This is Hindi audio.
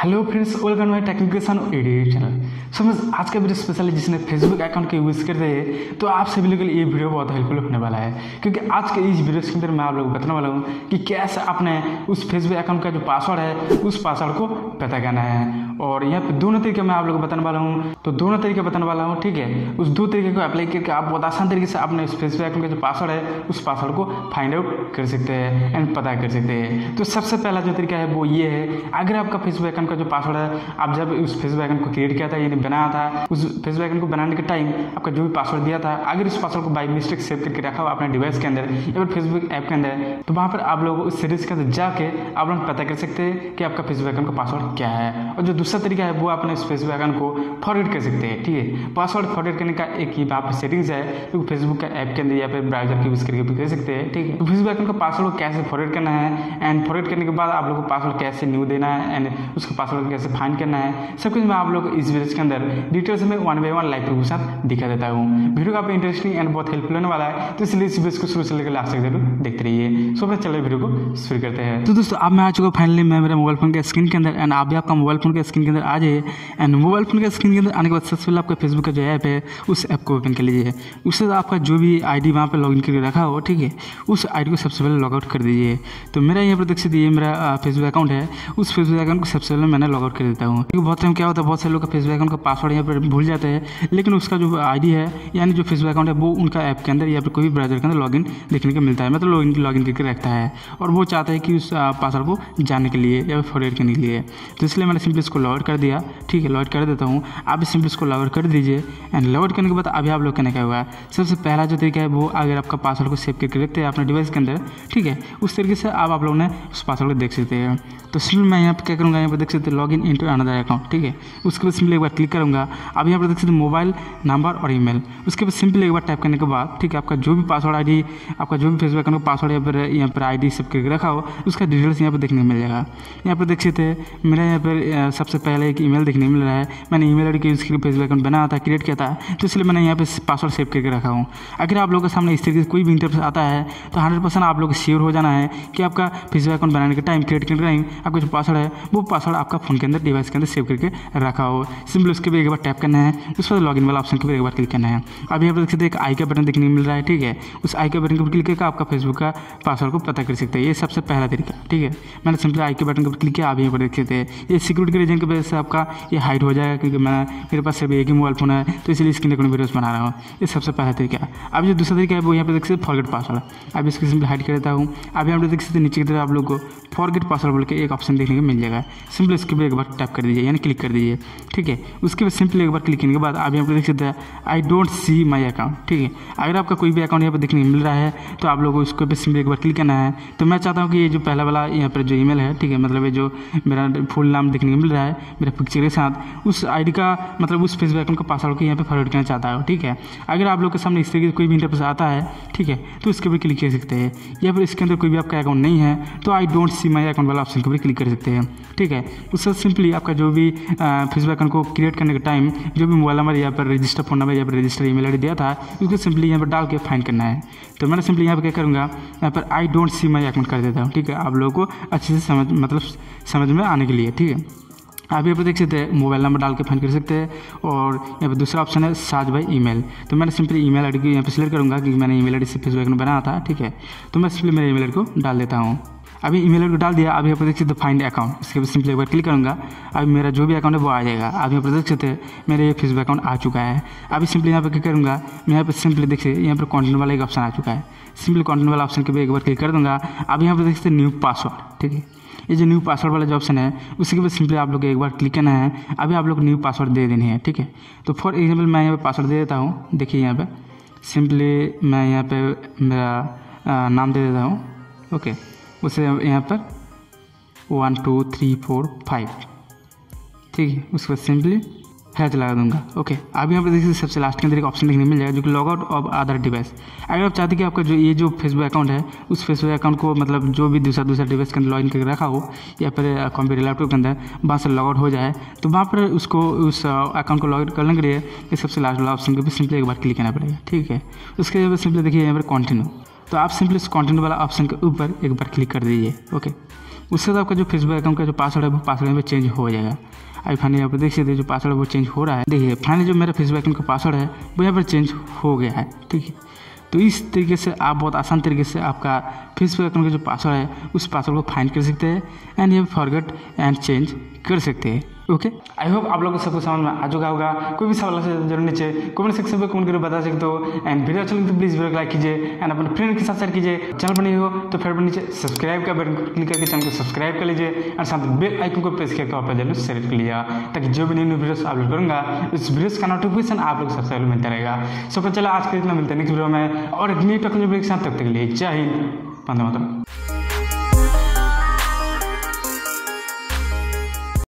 Hello friends, welcome my technical edit channel. समझ आज का वीडियो स्पेशल है जिसने फेसबुक अकाउंट के यूज़ करते हैं, तो आप सभी लोगों के लिए ये वीडियो बहुत हेल्पफुल होने वाला है, क्योंकि आज के इस वीडियो के अंदर मैं आप लोगों को बताने वाला हूँ कि कैसे अपने उस फेसबुक अकाउंट का जो पासवर्ड है उस पासवर्ड को पता करना है। और यहाँ पे दोनों तरीके मैं आप लोगों को बताने वाला हूँ, तो दोनों तरीके बताने वाला हूँ, ठीक है। उस दो तरीके को अप्लाई करके आप बहुत आसान तरीके से अपने उस फेसबुक अकाउंट का जो पासवर्ड है उस पासवर्ड को फाइंड आउट कर सकते हैं एंड पता कर सकते हैं। तो सबसे पहला जो तरीका है वो ये है, अगर आपका फेसबुक अकाउंट का जो पासवर्ड है आप जब उस फेसबुक अकाउंट को क्रिएट किया था यानी बनाया था, उस फेसबुक अकाउंट को बनाने के टाइम आपका जो भी पासवर्ड दिया था, अगर उस पासवर्ड को बाय मिस्टेक सेव करके रखा हो अपने डिवाइस के अंदर या फिर फेसबुक ऐप के अंदर, तो वहाँ पर आप लोग उस सीरीज के अंदर जाके आप लोग पता कर सकते हैं कि आपका फेसबुक अकाउंट का पासवर्ड क्या है। और जो दूसरा तरीका है वो अपने उस फेसबुक अकाउंट को फॉरवर्ड कर सकते हैं, ठीक है। पासवर्ड फॉरवर्ड करने का एक ही वहाँ पर सेटिंग्स है जो फेसबुक का ऐप के अंदर या फिर ब्राउजर के यूज़ करके भी कर सकते हैं, ठीक है। तो फेसबुक अकाउंट का पासवर्ड को कैसे फॉरवर्ड करना है एंड फॉरवर्ड करने के बाद आप लोग को पासवर्ड कैसे न्यू देना है एंड उसका पासवर्ड कैसे फाइंड करना है, सब कुछ मैं आप लोग इस वीडियो के अंदर डिटेल्स में 1 by 1 लाइव प्रूफ के साथ दिखा देता हूँ। वीडियो काफी इंटरेस्टिंग एंड बहुत हेल्पफुल होने वाला है, तो इसलिए इस वीडियो को शुरू से लेकर लास्ट तक जरूर देखते रहिए। सो चलिए वीडियो को शुरू करते हैं। तो दोस्तों अब मैं आ चुका फाइनली मैं मेरे मोबाइल फोन के स्क्रीन के अंदर, एंड आप भी आपका मोबाइल फोन के स्क्रीन के अंदर आ जाइए। एंड मोबाइल फोन के स्क्रीन के अंदर आने के बाद सबसे पहले आपका फेसबुक का जो ऐप है उस ऐप को ओपन कर लीजिए। उससे आपका जो भी आईडी वहाँ पर लॉगिन करके रखा हो, ठीक है, उस आईडी को सबसे पहले लॉगआउट कर दीजिए। तो मेरा यहाँ पर देख सकते ये मेरा फेसबुक अकाउंट है, उस फेसबुक अकाउंट को सबसे पहले मैंने लॉगआउट कर देता हूँ। क्योंकि बहुत टाइम क्या होता है, बहुत सारे लोग का फेसबुक अकाउंट का पासवर्ड यहाँ पर भूल जाते हैं, लेकिन उसका जो आईडी है यानी जो फेसबुक अकाउंट है वो उनका ऐप के अंदर या फिर कोई भी ब्राउजर के अंदर लॉगिन देखने को मिलता है, मतलब लॉगिन करके रखता है, और वो चाहता है कि उस पासवर्ड को जानने के लिए या फिर फॉरवर्ड करने के लिए। तो इसलिए मैंने सिंपली इसको लॉगआउट कर दिया, ठीक है, लॉगआउट कर देता हूँ। आप भी सिंपली इसको लॉगआउट कर दीजिए। एंड लॉगआउट करने के बाद अभी आप लोग करने क्या हुआ, सबसे पहला जो तरीका है वो अगर आपका पासवर्ड को सेव करके रखते हैं अपने डिवाइस के अंदर, ठीक है, उस तरीके से आप लोगों ने उस पासवर्ड को देख सकते हैं। तो सिंपल मैं यहाँ पर क्या करूँगा, यहाँ पर देख सकते हैं लॉगिन इनटू अनदर अकाउंट, ठीक है। उसके बाद सिंपली एक बार क्लिक करूँगा। अब यहाँ पर देख सकते हैं मोबाइल नंबर और ईमेल। उसके बाद सिंपली एक बार टाइप करने के बाद, ठीक है, आपका जो भी पासवर्ड आईडी, आपका जो भी फेसबुक अकाउंट का पासवर्ड यहाँ पर आईडी सेव करके रखा हो उसका डिटेल्स यहाँ पर देखने को मिल जाएगा। यहाँ पर देख सकते हैं मेरा यहाँ पर सबसे पहले एक ईमेल देखने को मिल रहा है। मैंने ईमेल आईडी के यूज़ करके फेसबुक अकाउंट बनाया था, क्रिएट किया था, तो इसलिए मैंने यहाँ पे पासवर्ड सेव करके रखा हूँ। अगर आप लोगों के सामने इस तरीके से कोई भी इंटरफेस आता है तो 100% आप लोग श्योर हो जाना है कि आपका फेसबुक अकाउंट बनाने के टाइम, क्रिएट करने के टाइम आपका जो पासवर्ड है वो पासवर्ड आपका फोन के अंदर, डिवाइस के अंदर सेव करके रखा हो। सिंपल उसके भी एक बार टैप करना है, उस पर लॉगिन वाला ऑप्शन के ऊपर एक बार क्लिक करना है। अब यहाँ पर देख सकते हैं एक आई का बटन देखने को मिल रहा है, ठीक है, उस आई के बटन के ऊपर क्लिक करके आपका फेसबुक का पासवर्ड को पता कर सकते हैं। ये सबसे पहला तरीका, ठीक है। मैंने सिंपली आई के बटन के ऊपर क्लिक किया। आप यहाँ पर देख सकते हैं ये सिक्योरिटी के रीजन की वजह से आपका ये हाइड हो जाएगा, क्योंकि मेरे पास सिर्फ एक ही मोबाइल फोन है, तो इसलिए इसके लिए वीडियोस बना रहा हूँ। ये सबसे पहला तरीका। अब जो दूसरा तरीका है वो यहाँ पे देख सकते फॉरगेट पासवर्ड। अब इसको सिंपली हाइड कर देता हूँ। अब यहाँ पे देख सकते नीचे की तरफ आप लोग को फॉरगेट पासवर्ड बोल के एक ऑप्शन देखने को मिल जाएगा। सिंपली इसके ऊपर एक बार टैप कर दीजिए यानी क्लिक कर दीजिए, ठीक है। उसके बाद सिंपली एक बार क्लिक करने के बाद आप यहाँ पे देख सकते हैं आई डोंट सी माई अकाउंट, ठीक है। अगर आपका कोई भी अकाउंट यहाँ पर देखने को मिल रहा है तो आप लोगों को उसके ऊपर सिंपली एक बार क्लिक करना है। तो मैं चाहता हूँ कि ये जो पहला वाला यहाँ पर जो ईमेल है, ठीक है, मतलब ये जो मेरा फुल नाम देखने को मिल रहा है मेरा पिक्चर के साथ, उस आईडी का मतलब उस फेसबुक अकाउंट का पासवर्ड को यहाँ पे फॉरवर्ड करना चाहता है, ठीक है। अगर आप लोग के सामने इस तरीके से कोई भी इंटरफेस आता है, ठीक है, तो इसके ऊपर क्लिक कर सकते हैं, या फिर इसके अंदर कोई भी आपका अकाउंट नहीं है तो I don't see my account वाला ऑप्शन के ऊपर क्लिक कर सकते हैं, ठीक है। उससे सिंपली आपका जो भी फेसबुक अकाउंट को क्रिएट करने के टाइम जो भी मोबाइल नंबर या पर रजिस्टर फोन नंबर या फिर रजिस्टर ईमेल आईडी दिया था उसको सिंपली यहाँ पर डाल के फाइंड करना है। तो मैंने सिंपली यहाँ पर क्या करूँगा, यहाँ पर आई डोंट सी माई अकाउंट कर देता हूँ, ठीक है, आप लोगों को अच्छे से समझ में आने के लिए, ठीक है। आप यहाँ पर देख सकते हैं मोबाइल नंबर डाल के फाइंड कर सकते हैं। और यहाँ पर दूसरा ऑप्शन है सर्च बाय ईमेल। तो मैंने सिंपली ईमेल आईडी को यहाँ पे सिलेक्ट करूँगा क्योंकि मैंने ईमेल आईडी से फेसबुक अकाउंट बनाया था, ठीक है। तो मैं सिंपली मेरे ईमेल आईडी को डाल देता हूँ। अभी ईमेल आईडी को डाल दिया। अब यहाँ पर देख सकते फाइंड अकाउंट, इसके बाद सिंपली एक बार क्लिक करूँगा। अभी मेरा जो भी अकाउंट है वो आ जाएगा। अब यहाँ पर देख सकते हैं मेरे ये फेसबुक अकाउंट आ चुका है। अभी सिंपली यहाँ पर क्या करूँगा, मैं यहाँ पर सिंपली देख सकते यहाँ पर कंटेंट वाला एक ऑप्शन आ चुका है। सिंपली कंटेंट वाला ऑप्शन के ऊपर एक बार क्लिक कर दूँगा। अब यहाँ पर देख सकते न्यू पासवर्ड, ठीक है, ये जो न्यू पासवर्ड वाला जो ऑप्शन है उसके बाद सिंपली आप लोग को एक बार क्लिक करना है। अभी आप लोग न्यू पासवर्ड दे देनी है, ठीक है। तो फॉर एग्जाम्पल मैं यहाँ पे पासवर्ड दे देता हूँ। देखिए यहाँ पे सिंपली मैं यहाँ पे मेरा नाम दे देता हूँ, ओके। उसे यहाँ पर 1 2 3 4 5, ठीक है। उसके बाद सिंपली हैच लगा दूंगा, ओके। अब यहाँ पर देखिए सबसे लास्ट के अंदर एक ऑप्शन देखने मिल जाएगा जो कि log out of other device. अगर आप चाहते हैं कि आपका जो ये जो फेसबुक अकाउंट है उस फेसबुक अकाउंट को मतलब जो भी दूसरा डिवाइस के अंदर लॉगिन करके रखा हो या फिर कंप्यूटर लैपटॉप के अंदर वहाँ से लॉग आउट हो जाए, तो वहाँ पर उसको उस अकाउंट को लॉग आउट करने के लिए ये सबसे लास्ट वाला ऑप्शन के ऊपर सिंपली एक बार क्लिक करना पड़ेगा, ठीक है। उसके बाद सिंपली देखिए यहाँ पर कंटिन्यू, तो आप सिंपली इस कंटिन्यू वाला ऑप्शन के ऊपर एक बार क्लिक कर दीजिए, ओके। उसके बाद आपका जो फेसबुक अकाउंट का जो पासवर्ड है वो पासवर्ड यहाँ पे चेंज हो जाएगा। अभी फाइनली यहाँ पर देख सकते हैं जो पासवर्ड है वो चेंज हो रहा है। देखिए फाइनली जो मेरा फेसबुक अकाउंट का पासवर्ड है वो यहाँ पर चेंज हो गया है। ठीक है, तो इस तरीके से आप बहुत आसान तरीके से आपका फेसबुक अकाउंट का जो पासवर्ड है उस पासवर्ड को फाइंड कर सकते हैं एंड ये फॉरगेट एंड चेंज कर सकते हैं। ओके, आई होप आप लोगों को सब कुछ समझ में आ चुका होगा। कोई भी सवाल से जरूर नीचे कमेंट सेक्शन में कमेंट करके बता सकते हो एंड वीडियो अच्छा लगे तो प्लीज़ वीडियो को लाइक कीजिए एंड अपने फ्रेंड के साथ शेयर कीजिए। चैनल पर नहीं हो तो फिर नीचे सब्सक्राइब का बटन क्लिक करके चैनल को सब्सक्राइब कर लीजिए और साथ में बेल आइकन को प्रेस करके आप जरूर सेलेक्ट कर लिया ताकि जो भी न्यू वीडियोस अपलोड करूँगा उस वीडियोस का नोटिफिकेशन आप लोग सबसे पहले मिलता रहेगा। सो फिर चला आज के इतना मिलता है नेक्स्ट वीडियो में और एक न्यू टेक्नोलॉजी के साथ। तब तक के लिए जय हिंद, वंदे मातरम।